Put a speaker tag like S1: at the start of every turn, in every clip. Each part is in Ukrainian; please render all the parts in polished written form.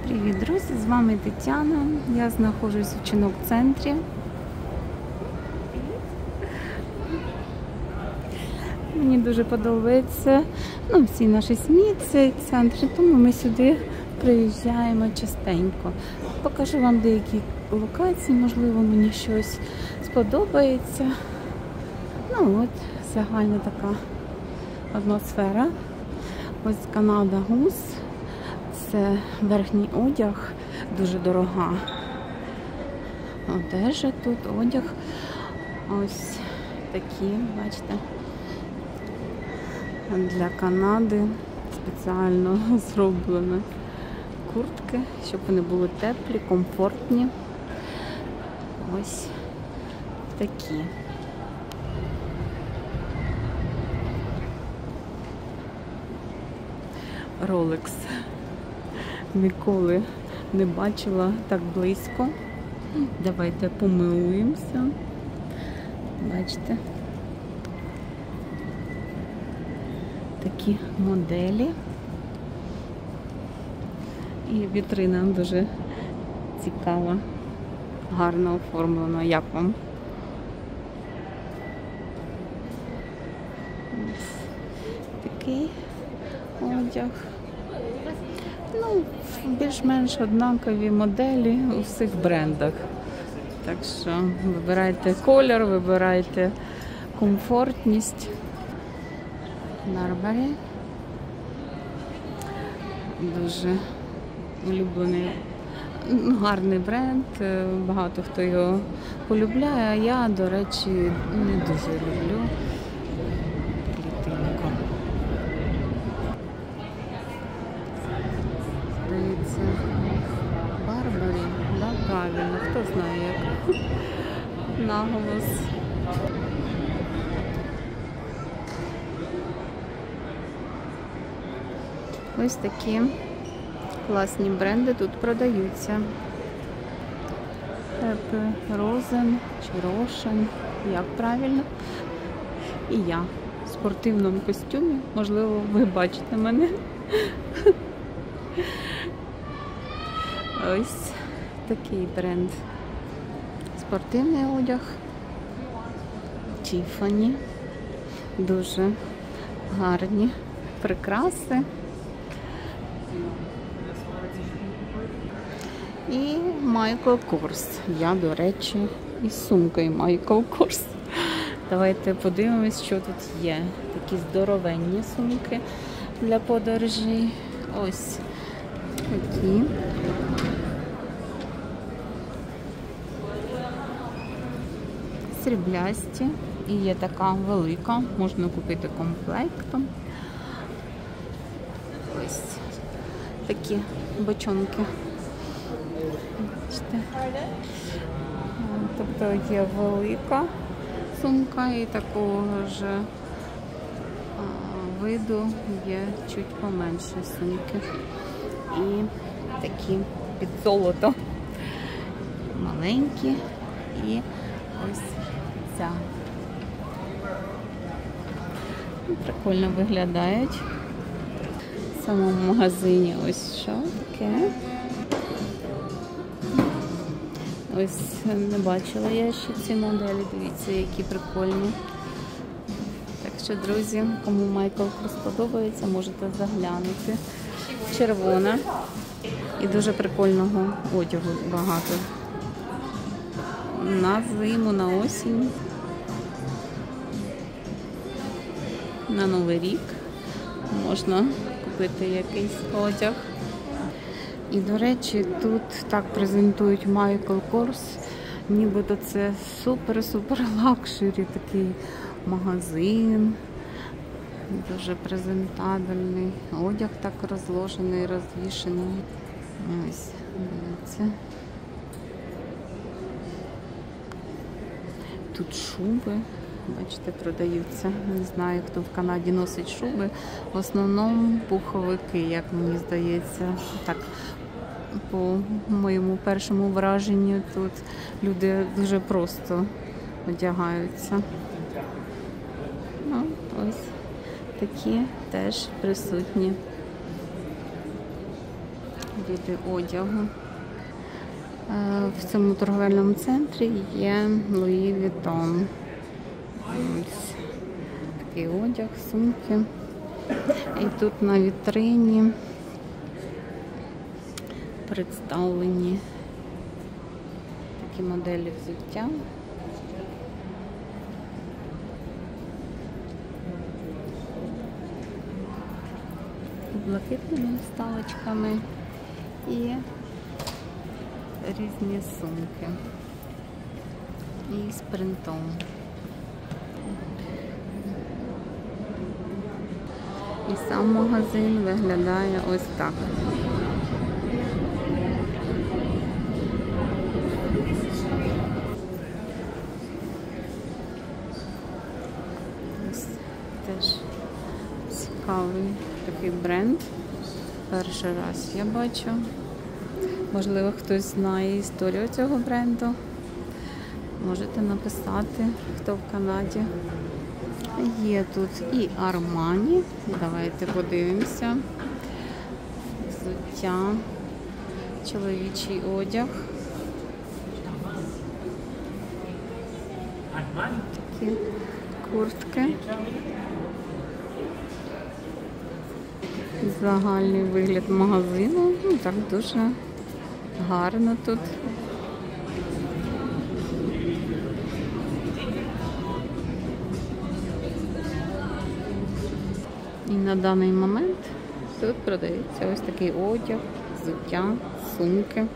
S1: Привіт, друзі! З вами Тетяна. Я знаходжусь в Чинок-центрі. Мені дуже подобається всі наші СМІ, цей центр, тому ми сюди приїжджаємо частенько. Покажу вам деякі локації, можливо, мені щось сподобається. Загальна така атмосфера. Ось Канада Гус. Це верхній одяг, дуже дорога одежа тут, одяг. Ось такі, бачите, для Канади спеціально зроблені куртки, щоб вони були теплі, комфортні. Ось такі. Rolex. Ніколи не бачила так близько. Давайте помилуємося. Бачите? Такі моделі. І вітрина дуже цікава, гарно оформлена. Як вам? Такий одяг. Більш-менш однакові моделі у всіх брендах. Так що вибирайте колір, вибирайте комфортність. Барбарі. Дуже улюблений, гарний бренд. Багато хто його полюбляє, а я, до речі, не дуже люблю. Барбарі, да, правильно, хто знає як наголос. Ось такі класні бренди тут продаються. Розен чи Рошен, як правильно. І я в спортивному костюмі, можливо, ви бачите мене. Ось такий бренд. Спортивний одяг. Тіфані. Дуже гарні прикраси. І Майкл Корс. Я, до речі, із сумкою Майкл Корс. Давайте подивимось, що тут є. Такі здоровенні сумки для подорожей. Ось такі. Сріблясті. І є така велика, можна купити комплектом. Ось такі бочонки. Бачите? Тобто є велика сумка і такого ж виду є чуть поменше сумки. І такі під золото. Маленькі. І ось ця. Прикольно виглядають. В самому магазині ось що таке. Ось не бачила я ще ці моделі. Дивіться, які прикольні. Так що, друзі, кому Майкл Корс подобається, можете заглянути. Червона. І дуже прикольного одягу багато. На зиму, на осінь, на Новий рік можна купити якийсь одяг. І, до речі, тут так презентують Майкл Корс, нібито це супер-супер лакшері такий магазин, дуже презентабельний, одяг так розложений, розвішений. Ось, дивіться. Тут шуби, бачите, продаються. Не знаю, хто в Канаді носить шуби. В основному пуховики, як мені здається. Так, по моєму першому враженню, тут люди дуже просто одягаються. Ось такі теж присутні. види одягу. В цьому торговельному центрі є Луї Вітон. Ось такий одяг, сумки. І тут на вітрині представлені такі моделі взуття. З блакитними вставочками і різні сумки. І з принтом. І сам магазин виглядає ось так. Ось теж цікавий такий бренд. Перший раз я бачу. Можливо, хтось знає історію цього бренду. Можете написати, хто в Канаді. Є тут і Armani. Давайте подивимося. Взуття, чоловічий одяг. Такі куртки. Загальний вигляд магазину. Ну, так дуже гарно тут. І на даний момент тут продається ось такий одяг, взуття, сумки.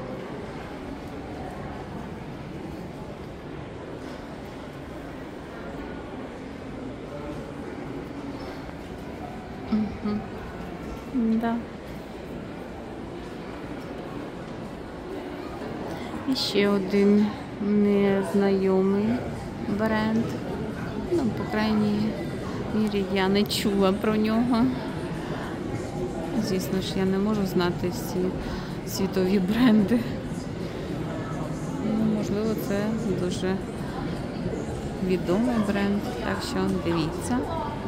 S1: Угу. Да. І ще один незнайомий бренд. Ну, по крайній мірі я не чула про нього. Звісно ж, я не можу знати всі світові бренди. Ну, можливо, це дуже відомий бренд, так що дивіться.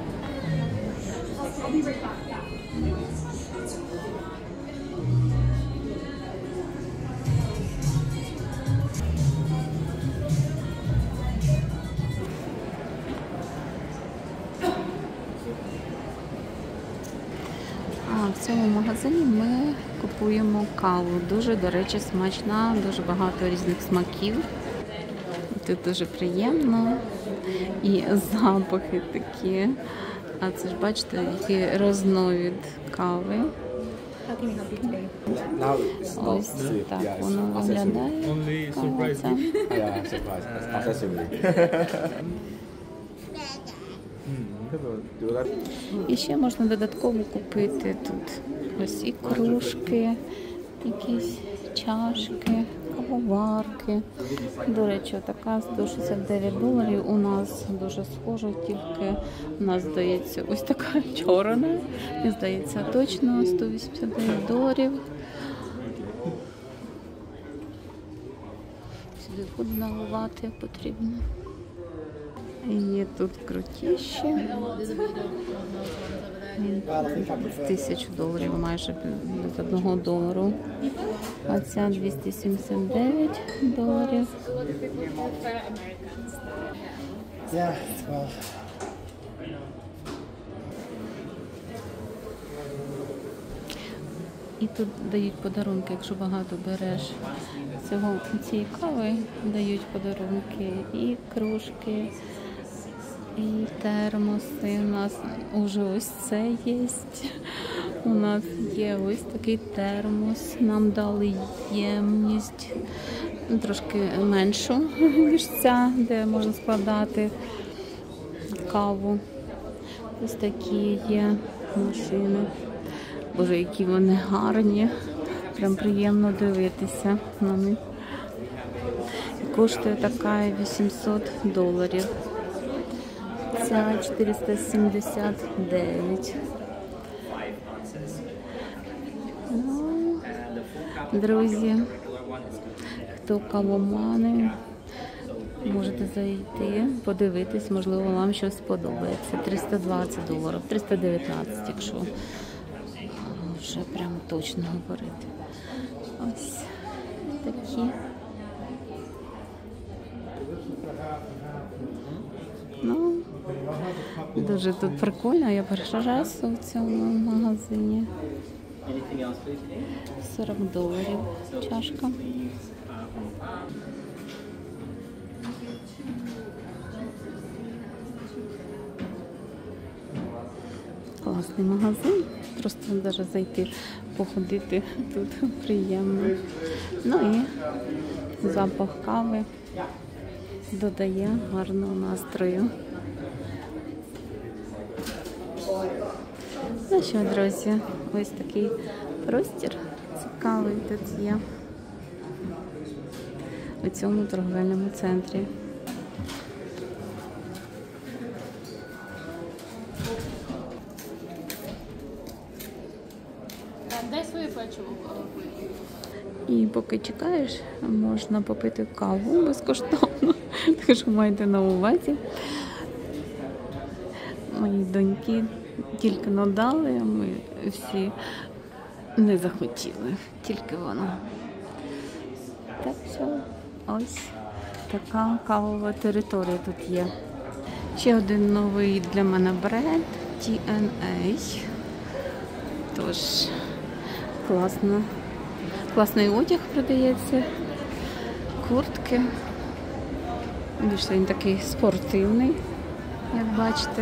S1: В цьому магазині ми купуємо каву. Дуже, до речі, смачна, дуже багато різних смаків. Тут дуже приємно. І запахи такі. А це ж бачите, який різновид кави. Ось так воно виглядає. Кава ця. І ще можна додатково купити тут ось і кружки, якісь чашки, кавоварки. До речі, така $169 у нас дуже схожа, тільки у нас, здається, ось така чорна. І, здається, точно $189. Сюди буду наливати потрібно. Є тут крутіші. $1000 майже без $1. А ця $279. І тут дають подарунки, якщо багато береш цієї кави, дають подарунки і кружки, і термоси. У нас вже ось це є. У нас є ось такий термос. Нам дали ємність трошки меншу, ніж ця, де можна складати каву. Ось такі є машини. Боже, які вони гарні. Прям приємно дивитися на них. Коштує така $800. Ця 479. Ну, друзі, хто кавомани, можете зайти, подивитись, можливо, вам щось сподобається. $320, $319, якщо вже прям точно говорити. Ось такі. Ну, дуже тут прикольно, я перший раз у цьому магазині. $40 чашка. Класний магазин, просто навіть зайти, походити тут приємно. Ну і запах кави додає гарного настрою. Ну що, друзі, ось такий простір цікавий тут є у цьому торговельному центрі.
S2: Дай своє печиво.
S1: І поки чекаєш, можна попити каву безкоштовно. Так що майте на увазі. Мої доньки тільки надали, а ми всі не захотіли. Тільки вона. Так що ось така кавова територія тут є. Ще один новий для мене бренд TNA. Тож класний одяг продається, куртки. Більше він такий спортивний, як бачите.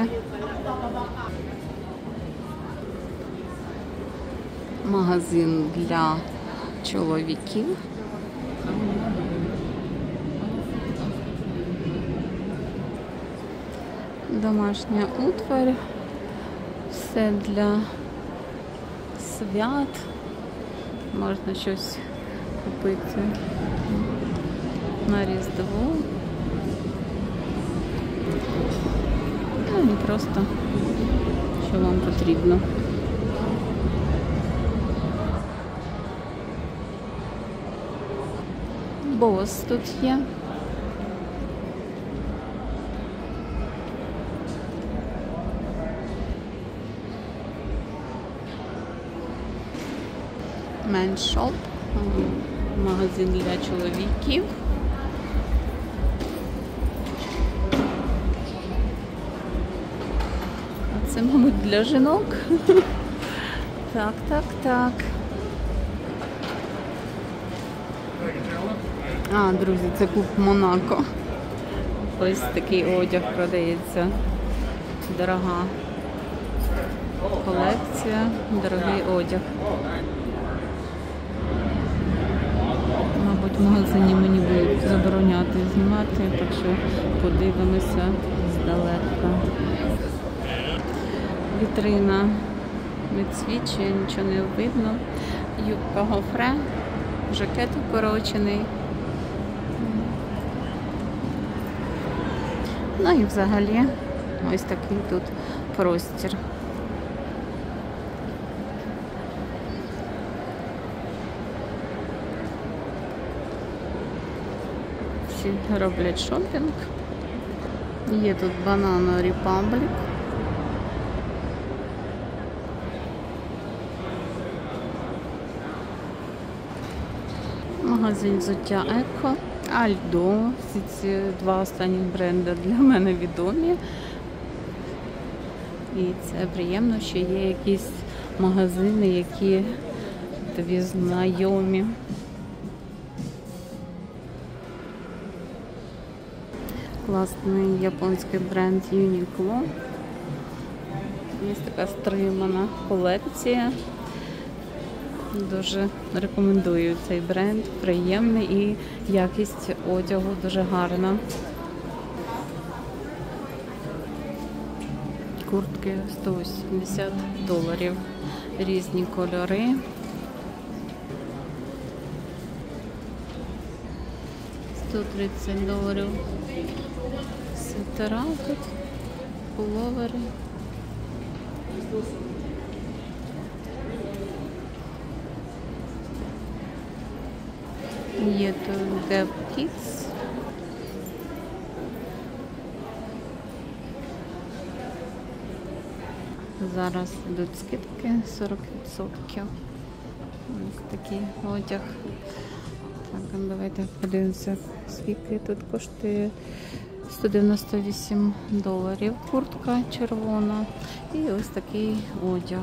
S1: Магазин для чоловіків. Домашня утварь. Все для свят. Можна щось купити на Різдво. Ну і просто, що вам потрібно. Бос тут є. Men's Shop, магазин для чоловіків. А це, мабуть, для жінок. Так. А, друзі, це клуб Монако. Ось такий одяг продається. Дорога колекція, дорогий одяг. Мабуть, в магазині мені будуть забороняти знімати, так що подивимося здалека. Вітрина відсвічує, нічого не видно. Юбка гофре, жакет укорочений. Ну і взагалі ось такий тут простір. Всі роблять шопінг. Є тут Banana Republic. Магазин взуття Еко. Альдо. Всі ці два останні бренди для мене відомі. І це приємно, що є якісь магазини, які тобі знайомі. Класний японський бренд Uniqlo. Є така стримана колекція. Дуже рекомендую цей бренд, приємний і якість одягу дуже гарна. Куртки $180, різні кольори. $130 свитера тут, пуловери. Є тут Gap Kids. Зараз йдуть скидки 40%. Ось такий одяг. Так, давайте подивимося, скільки тут коштує. $198. Куртка червона. І ось такий одяг.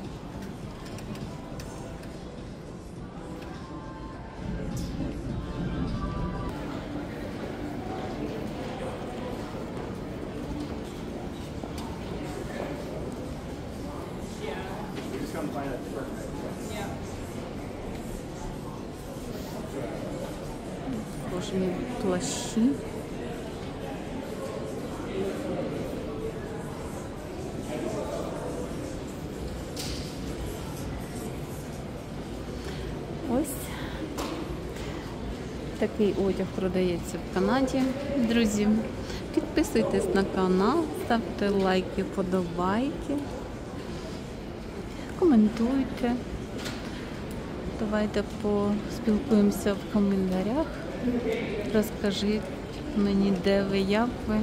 S1: Кожні плащі. Ось такий одяг продається в Канаді. Друзі, підписуйтесь на канал, ставте лайки, подобайки, коментуйте. Давайте поспілкуємося в коментарях. Розкажіть мені, де ви, як ви.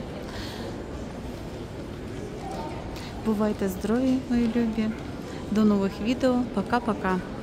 S1: Бувайте здорові, мої любі. До нових відео. Пока-пока.